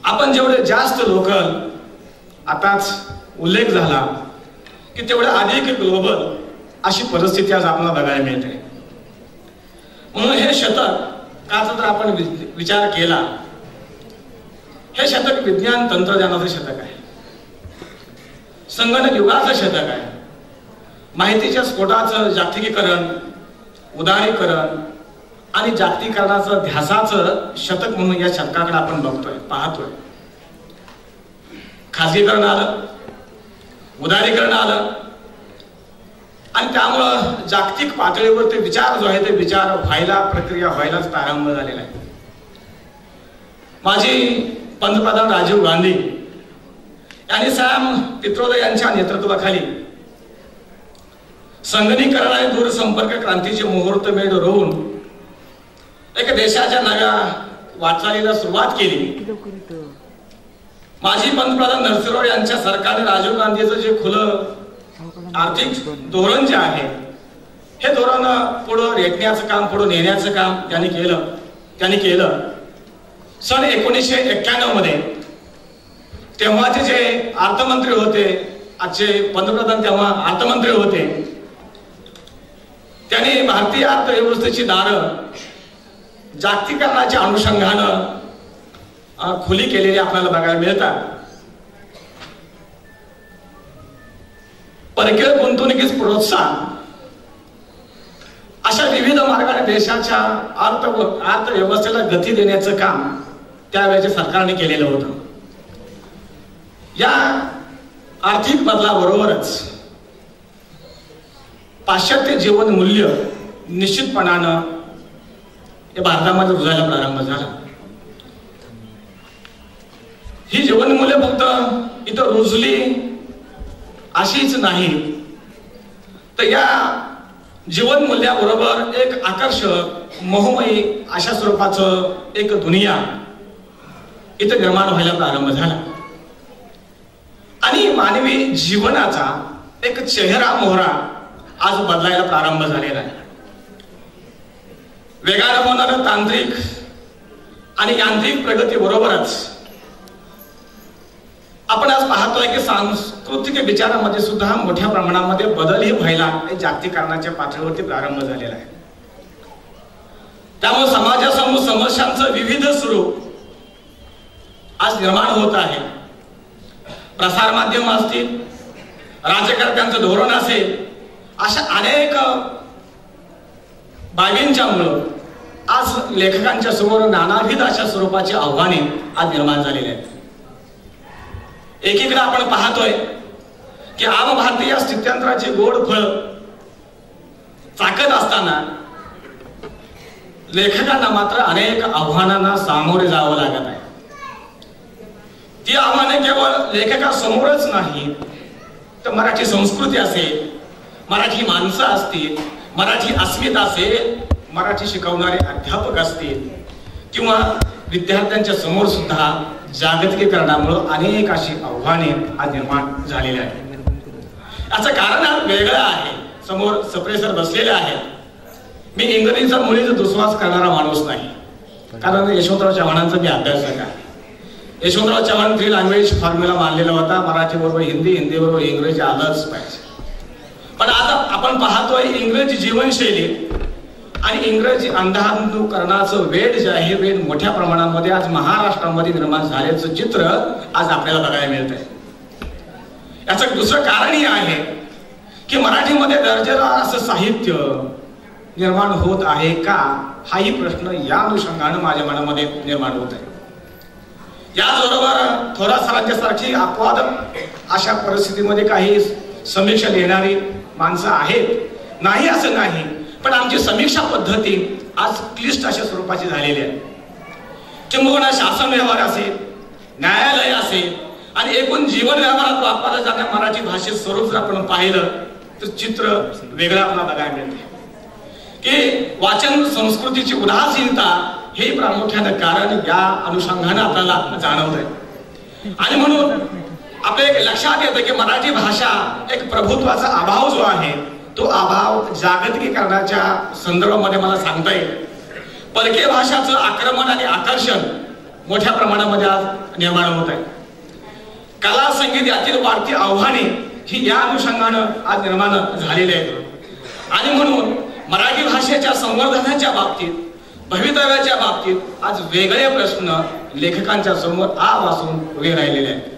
आपण जेवढे जास्त लोकल, आताच उल्लेख झाला की तेवढे अधिक ग्लोबल अशी परिस्थिती आज आपल्याला बघायला मिळते. म्हणून हे शतक काचा जर आपण विचार केला, हे शतक विज्ञान तंत्रज्ञानाचं शतक आहे, संगणक युगाचं शतक आहे, माहितीच्या स्फोटाचं जागतिकीकरण, उदारीकरण आणि जागतिकीकरणाचं ध्यासाचं शतक म्हणून या शतकाकडे आपण बघतोय, पाहतोय. खाजगीकरण आलं, उदारीकरण आलं आणि त्यामुळं जागतिक पातळीवर ते विचार जो आहे ते विचार व्हायला, प्रक्रिया व्हायलाच प्रारंभ झालेला आहे. माजी पंतप्रधान राजीव गांधी यांनी सॅम पित्रोदा यांच्या नेतृत्वाखाली संगणकीकरण आणि दूरसंपर्क क्रांतीचे मुहूर्तमेढ रोवून एक देशाच्या नव्या वाटचालीला सुरुवात केली. माजी पंतप्रधान नरसिंहराव यांच्या सरकारने राजीव गांधीचं जे खुलं आर्थिक धोरण जे आहे, हे धोरण पुढे रेटण्याचं काम, पुढे नेण्याचं काम त्यांनी केलं. सन 1991 मध्ये तेव्हाचे जे अर्थमंत्री होते, आजचे पंतप्रधान तेव्हा अर्थमंत्री होते, त्यांनी भारतीय अर्थव्यवस्थेची दारं जागतिकीकरणाच्या अनुषंगानं खुली केलेली आपल्याला बघायला मिळतात. परकीय गुंतवणुकीस प्रोत्साहन अशा विविध मार्गाने देशाच्या अर्थव्यवस्थेला गती देण्याचं काम त्यावेळेच्या सरकारने केलेलं होतं. या आर्थिक बदलाबरोबरच पाश्चात्य जीवन मूल्य निश्चितपणानं हे भारतामध्ये रुजायला प्रारंभ झाला. ही जीवनमूल्य फक्त इथं रुजली अशीच नाही, तर या जीवनमूल्याबरोबर एक आकर्षक, मोहमयी अशा स्वरूपाचं एक दुनिया इथं निर्माण व्हायला प्रारंभ झाला आणि मानवी जीवनाचा एक चेहरा मोहरा आज बदलायला प्रारंभ झालेला आहे. वेगाने होणारं तांत्रिक आणि यांत्रिक प्रगती बरोबरच आपण आज पाहतोय की सांस्कृतिक विचारामध्ये सुद्धा मोठ्या प्रमाणामध्ये बदलही व्हायला जागतिकीकरणाच्या पातळीवरती प्रारंभ झालेला आहे. त्यामुळे समाजासमोर समस्यांचं विविध स्वरूप आज निर्माण होत आहे. प्रसार माध्यम असतील, राज्यकर्त्यांचं धोरण असेल, अशा अनेक बाबींच्या मुळे आज लेखकांच्या समोर नानाविध अशा स्वरूपाची आव्हाने आज निर्माण झालेली आहेत. एकीकडे आपण पाहतोय की आम भारतीय स्थित्यंतराची गोड फळ चाकत असताना लेखकांना मात्र अनेक आव्हानांना सामोरे जावं लागत आहे. ती आव्हाने केवळ लेखकासमोरच नाही, तर मराठी संस्कृती असेल, मराठी माणसं असतील, मराठी अस्मिता असेल, मराठी शिकवणारे अध्यापक असतील किंवा विद्यार्थ्यांच्या समोर सुद्धा जागतिकीकरणामुळे अनेक अशी आव्हाने आज निर्माण झालेली आहेत. याचं कारण वेगळं आहे. समोर सप्रेसर बसलेले आहेत. मी इंग्रजीचा मुळीच दुस्वास करणारा माणूस नाही, कारण यशवंतराव चव्हाणांचा मी अभ्यासक आहे. यशवंतराव चव्हाण 3 लँग्वेज फॉर्म्युला मानलेला होता. मराठी बरोबर हिंदी, हिंदी बरोबर इंग्रजी आलंच पाहिजे. पण आता आपण पाहतोय इंग्रजी जीवनशैली आणि इंग्रजी अंधानुकरणाचं वेड जे आहे, वेड मोठ्या प्रमाणामध्ये आज महाराष्ट्रामध्ये निर्माण झाल्याचं चित्र आज आपल्याला बघायला मिळत आहे. याचं दुसरं कारणही आहे की मराठीमध्ये दर्जेदार असं साहित्य निर्माण होत आहे का, हाही प्रश्न या अनुषंगाने माझ्या मनामध्ये निर्माण होत आहे. याचबरोबर थोरात सरांच्या सारखी अपवाद अशा परिस्थितीमध्ये काही समीक्षा लिहिणारी माणसं आहेत, नाही असं नाही, पण आमची समीक्षा पद्धती आज क्लिष्ट अशा स्वरूपाची झालेली आहे. किंबहुना शासन व्यवहार असेल, न्यायालय असेल आणि एकूण जीवन व्यवहारात वापरल्या जाणाऱ्या मराठी भाषेचं स्वरूप जर आपण पाहिलं तर चित्र वेगळं आपल्याला बघायला मिळते की वाचन संस्कृतीची उदासीनता हे प्रामुख्यानं कारण या अनुषंगाने आपल्याला जाणवत आहे. आणि म्हणून आपल्या एक लक्षात येतं की मराठी भाषा एक प्रभुत्वाचा अभाव जो आहे, तो अभाव जागतिकीकरणाच्या संदर्भामध्ये मला सांगता येईल. परकीय भाषाचं आक्रमण आणि आकर्षण मोठ्या प्रमाणामध्ये आज निर्माण होत आहे. कला संगीत यातील वाढती आव्हाने ही या अनुषंगानं आज निर्माण झालेली आहेत आणि म्हणून मराठी भाषेच्या संवर्धनाच्या बाबतीत, भवितव्याच्या बाबतीत आज वेगळे प्रश्न लेखकांच्या समोर आवासून उभे राहिलेले आहेत.